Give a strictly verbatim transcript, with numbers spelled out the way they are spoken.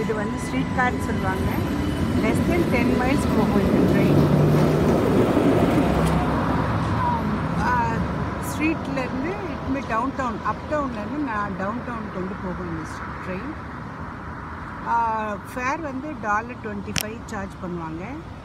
இது வந்து ஸ்ட்ரீட் கார்னு சொல்லுவாங்க. லெஸ் தென் டென் மைல்ஸ் போகும் இந்த ட்ரெயின். ஸ்ட்ரீட்லேருந்து இட்டுமே டவுன் டவுன் அப் டவுன்லேருந்து நான் டவுன் டவுன் கொண்டு போகும் இந்த ட்ரெயின். ஃபேர் வந்து டாலர் டுவெண்ட்டி ஃபைவ் சார்ஜ் பண்ணுவாங்க.